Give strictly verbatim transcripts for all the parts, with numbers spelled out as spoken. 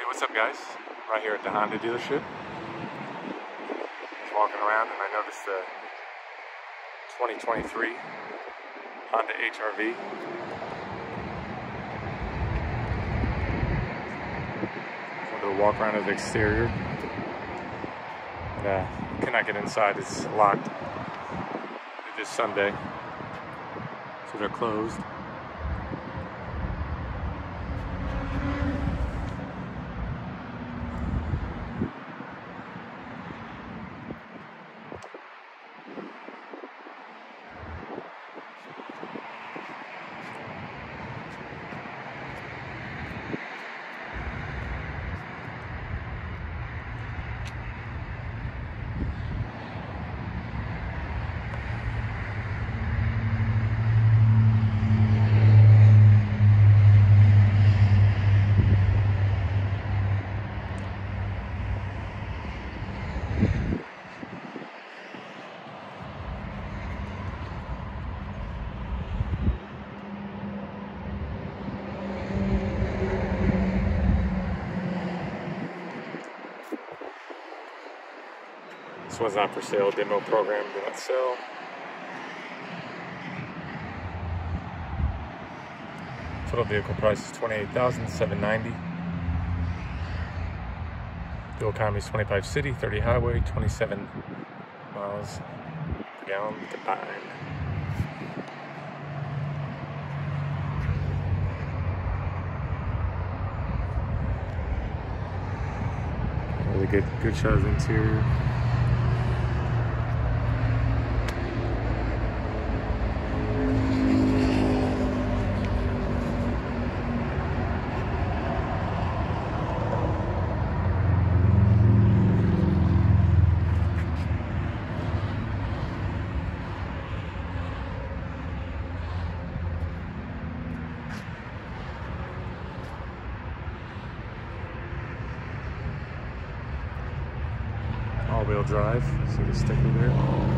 what's up guys? I'm right here at the Honda dealership. Just walking around and I noticed the twenty twenty-three Honda H R V. Wanted to walk around the exterior. But, uh, cannot get inside, it's locked. It is Sunday, so they're closed. This one's not for sale, demo program, do not sell. Total vehicle price is twenty-eight thousand seven hundred ninety dollars. Fuel economy is twenty-five city, thirty highway, twenty-seven miles per gallon combined. Really good, good shot of the interior. All-wheel drive, see the sticker there.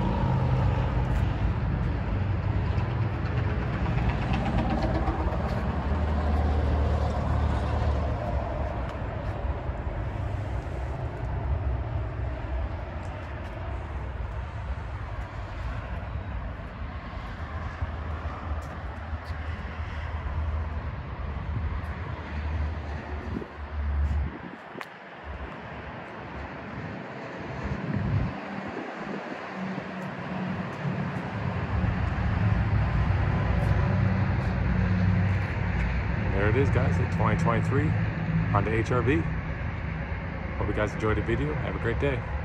There it is guys, the twenty twenty-three Honda H R V. Hope you guys enjoyed the video. Have a great day.